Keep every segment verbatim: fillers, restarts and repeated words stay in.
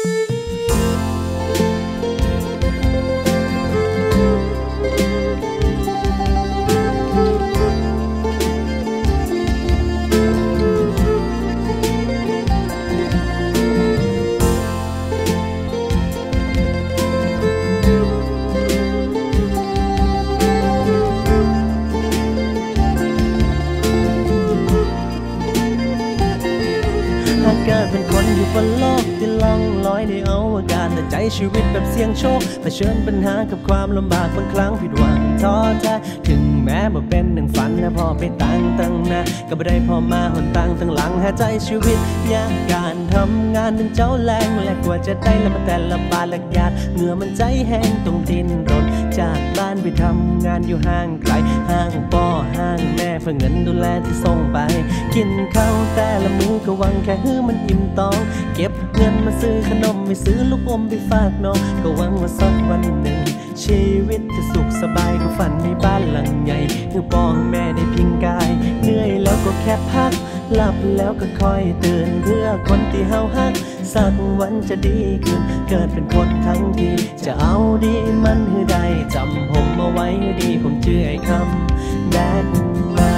เกิดเป็นคนอยู่บนโลกที่ล่องลอยในอวกาศแต่ใจชีวิตแบบเสี่ยงโชคเผชิญปัญหากับความลำบากบางครั้งผิดหวังท้อแท้ถึงแม้ว่าเป็นหนึ่งฝันนะพอไปตั้งตั้งนะก็ไม่ได้พอมาหนตั้งตั้งหลังหาใจชีวิตยากการทำงานเป็นเจ้าแรงและกว่าจะได้ละมาแต่ละบาทละหยาดเหงื่อมันใจแห้งต้องดิ้นรนจากบ้านไปทำงานอยู่ห่างไกลห่างพ่อห่างแม่เพื่อเงินดูแลที่ส่งไปกินข้าวแต่ละมื้อก็หวังแค่ฮื้อมันอิ่มต้องเก็บเงินมาซื้อขนมไม่ซื้อลูกอมไปฝากน้องก็หวังว่าสักวันหนึ่งชีวิตจะสุขสบายก็ฝันในบ้านหลังใหญ่เพื่อป้องแม่ได้พิงกายเหนื่อยแล้วก็แค่พักหลับแล้วก็คอยตื่นเพื่อคนที่เฮาฮักสักวันจะดีขึ้นเกิดเป็นคนทั้งทีจะเอาดีมันให้ได้จำผมเอาไว้ให้ดีผมชื่อไอ้คำแบดมา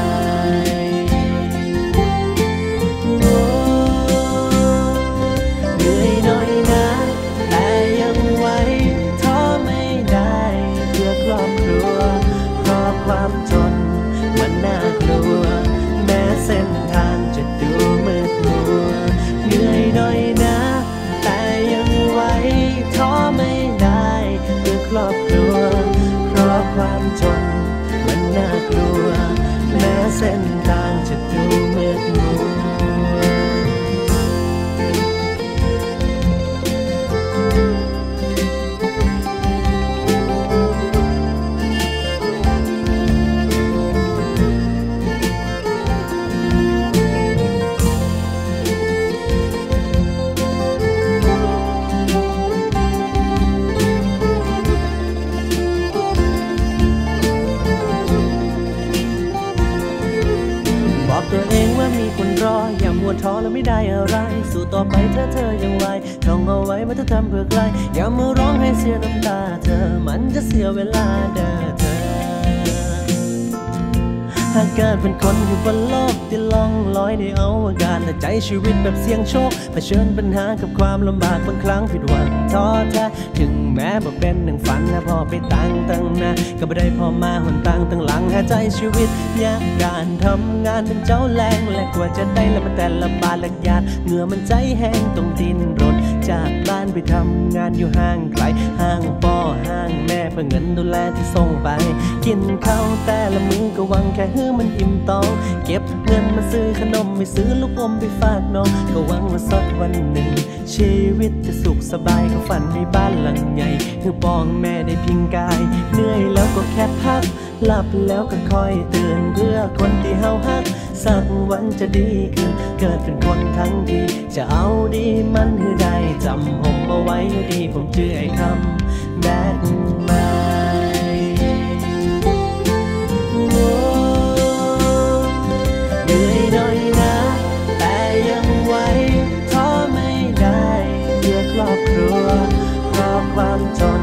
ความจนมันน่ากลัวแม้เส้นทางจะดูมืดมัวเหนื่อยหน่อยนะแต่ยังไหวท้อไม่ได้เพื่อครอบครัวเพราะความจนมันน่ากลัวแม้เส้นทางจะดูมืดมัวตัวเองว่ามีคนรออย่ามัวท้อแล้วไม่ได้อะไรสู้ต่อไปเธอเธอยังไหวท่องเอาไว้ว่าเธอทำเพื่อใครอย่ามาร้องให้เสียน้ำตาเธอมันจะเสียเวลาเด้อเธอหากเกิดเป็นคนอยู่บนโลกที่ล่องลอยในอวกาศแต่ใจชีวิตแบบเสี่ยงโชคเผชิญปัญหากับความลำบากบางครั้งผิดหวังท้อแท้ถึงแม้ว่าเป็นหนึ่งฝันนะพอไปตั้งตั้งนะก็ไม่ได้พอมาหนตั้งตั้งหลังหาใจชีวิตยากการทำงานเป็นเจ้าแรงและกว่าจะได้ละมาแต่ละบาทละหยาดเหงื่อมันใจแห้งต้องดิ้นรนจากบ้านไปทำงานอยู่ห่างไกลห่างพ่อห่างแม่เพื่อเงินดูแลที่ส่งไปกินข้าวแต่ละมื้อก็หวังแค่ฮื้อมันอิ่มต้องเก็บเงินมาซื้อขนมไม่ซื้อลูกอมไปฝากน้องก็หวังว่าสักวันหนึ่งชีวิตจะสุขสบายก็ฝันในบ้านหลังใหญ่เพื่อป้องแม่ได้พิงกายเหนื่อยแล้วก็แค่พักหลับแล้วก็คอยตื่นเพื่อคนที่เฮาฮักสักวันจะดีขึ้นเกิดเป็นคนทั้งทีจะเอาดีมันให้ได้จำผมเอาไว้ให้ดีผมชื่อไอ้คำแบดมาเหนื่อยหน่อยนะแต่ยังไหวท้อไม่ได้เพื่อครอบครัวเพราะความจน